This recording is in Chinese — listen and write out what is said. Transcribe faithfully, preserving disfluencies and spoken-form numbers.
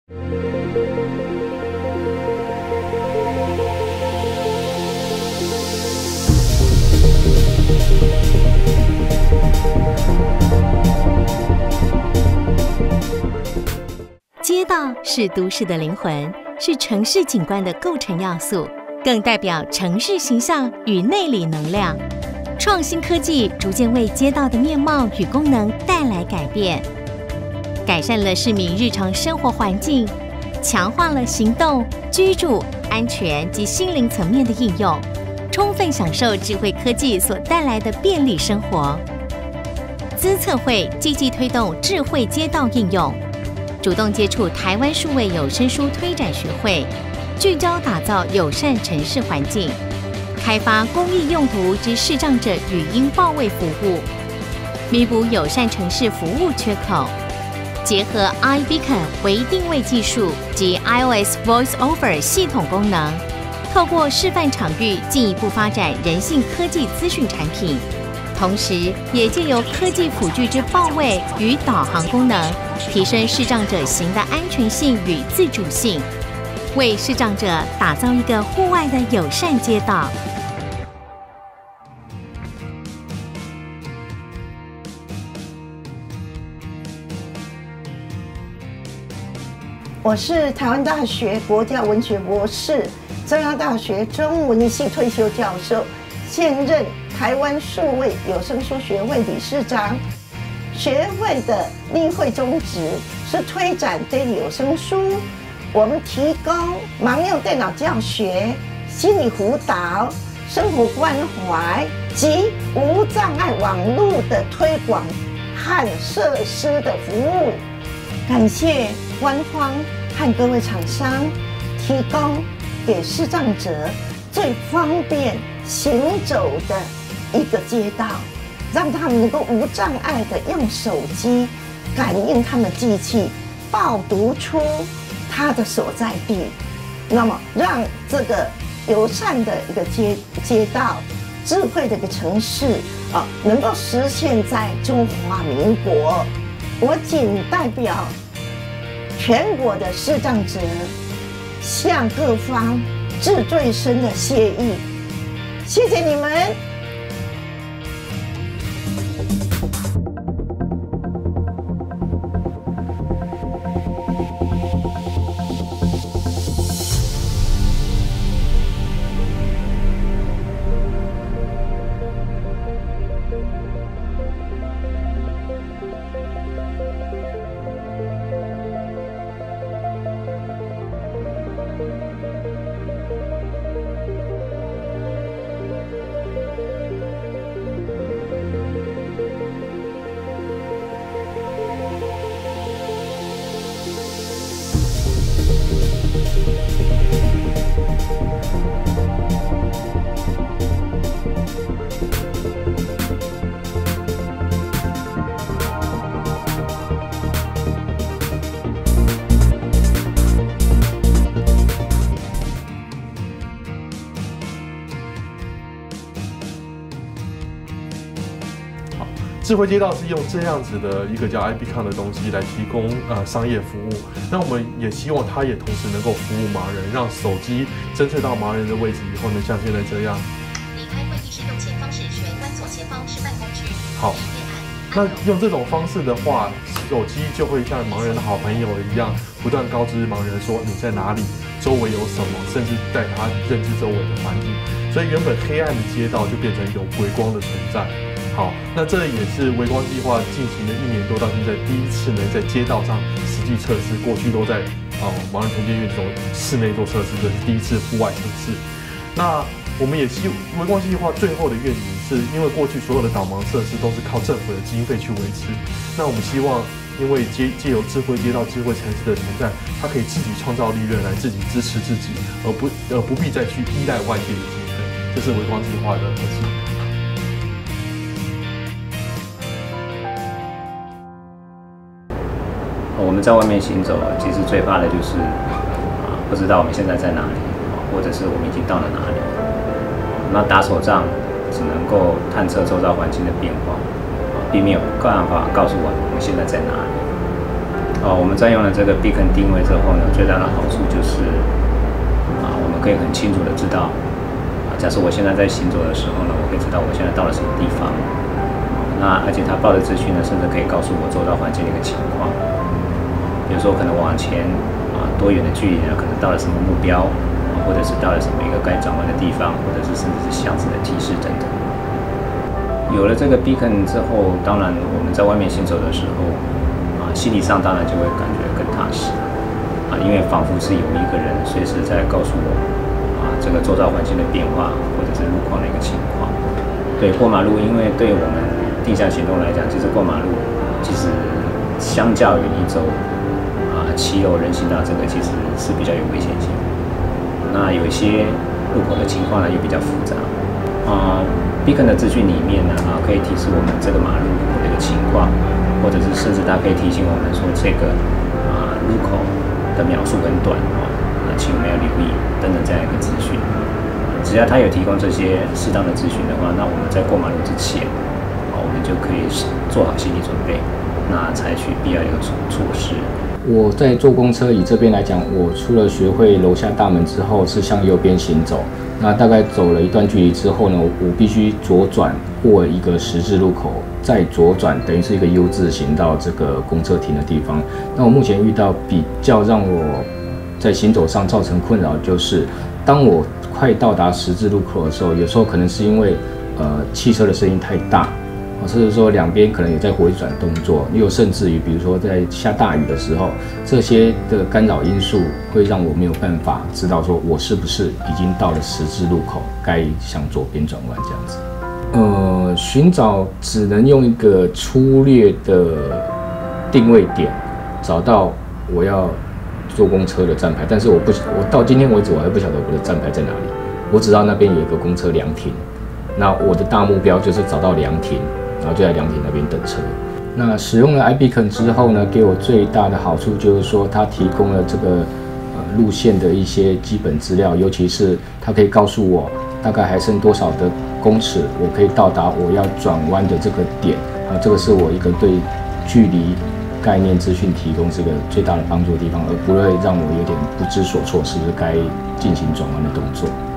街道是都市的灵魂，是城市景观的构成要素，更代表城市形象与内里能量。创新科技逐渐为街道的面貌与功能带来改变，改善了市民日常生活环境，强化了行动、居住、安全及心灵层面的应用，充分享受智慧科技所带来的便利生活。资策会积极推动智慧街道应用，主动接触台湾数位有声书推展学会，聚焦打造友善城市环境，开发公益用途之视障者语音报位服务，弥补友善城市服务缺口。结合 iBeacon 微定位技术及 iOS Voice Over 系统功能，透过示范场域进一步发展人性科技资讯产品，同时也借由科技辅具之报位与导航功能，提升视障者行的安全性与自主性，为视障者打造一个户外的友善街道。 我是台湾大学国家文学博士，中央大学中文系退休教授，现任台湾数位有声书学会理事长。学会的例会宗旨是推展非有声书，我们提供盲用电脑教学、心理辅导、生活关怀及无障碍网络的推广和设施的服务。感谢官方和各位厂商提供给视障者最方便行走的一个街道，让他们能够无障碍的用手机感应他们机器，报读出他的所在地，那么让这个友善的一个街街道、智慧的一个城市啊，能够实现在中华民国。我仅代表全国的视障者，向各方致最深的谢意，谢谢你们。 智慧街道是用这样子的一个叫 iBeacon 的东西来提供呃商业服务，那我们也希望它也同时能够服务盲人，让手机侦测到盲人的位置以后呢，像现在这样。离开会议室用前方是玄关左前方是办公区。好，那用这种方式的话，手机就会像盲人的好朋友一样，不断告知盲人说你在哪里，周围有什么，甚至带他认知周围的环境。所以原本黑暗的街道就变成有微光的存在。好，那这也是微光计划进行了一年多到现在第一次呢，在街道上实际测试。过去都在哦盲人重建院这种室内做测试，这是第一次户外测试。那我们也希微光计划最后的愿景是，因为过去所有的导盲设施都是靠政府的经费去维持，那我们希望因为借借由智慧街道、智慧城市的存在，它可以自己创造利润来自己支持自己，而不而不必再去依赖外界的经费。这是微光计划的核心。 我们在外面行走，其实最怕的就是啊，不知道我们现在在哪里，或者是我们已经到了哪里。那打手杖只能够探测周遭环境的变化，并没有办法告诉我们现在在哪里。啊， 哦，我们在用了这个 Beacon 定位之后呢，最大的好处就是啊，我们可以很清楚的知道啊，假设我现在在行走的时候呢，我可以知道我现在到了什么地方。那而且它报的资讯呢，甚至可以告诉我周遭环境的一个情况，比如说可能往前啊多远的距离呢，可能到了什么目标，啊，或者是到了什么一个该转弯的地方，或者是甚至是巷子的提示等等。有了这个 Beacon 之后，当然我们在外面行走的时候，啊，心理上当然就会感觉更踏实啊，因为仿佛是有一个人随时在告诉我啊这个周遭环境的变化，或者是路况的一个情况。对，过马路，因为对我们定向行动来讲，其实过马路其实相较于一周啊骑楼人行道这个其实是比较有危险性。那有一些路口的情况呢又比较复杂啊。Beacon 的资讯里面呢啊可以提示我们这个马路的一个情况，或者是甚至它可以提醒我们说这个啊路口的秒数很短啊，请我们要留意等等这样一个资讯。只要它有提供这些适当的资讯的话，那我们在过马路之前，啊，我们就可以做好心理准备，那采取必要的一个措施。 我在坐公车，以这边来讲，我除了学会楼下大门之后是向右边行走，那大概走了一段距离之后呢，我必须左转过一个十字路口，再左转，等于是一个 U 字形到这个公车停的地方。那我目前遇到比较让我在行走上造成困扰，就是当我快到达十字路口的时候，有时候可能是因为呃汽车的声音太大，啊，甚至说两边可能有在回转动作，又甚至于比如说在下大雨的时候，这些的干扰因素会让我没有办法知道说我是不是已经到了十字路口，该向左边转弯这样子。呃，寻找只能用一个粗略的定位点找到我要坐公车的站牌，但是我不，我到今天为止我还不晓得我的站牌在哪里。我只知道那边有一个公车凉亭，那我的大目标就是找到凉亭，然后就在凉亭那边等车。那使用了 iBeacon 之后呢，给我最大的好处就是说，它提供了这个呃路线的一些基本资料，尤其是它可以告诉我大概还剩多少的公尺，我可以到达我要转弯的这个点啊，这个是我一个对距离概念资讯提供这个最大的帮助的地方，而不会让我有点不知所措，是不是该进行转弯的动作。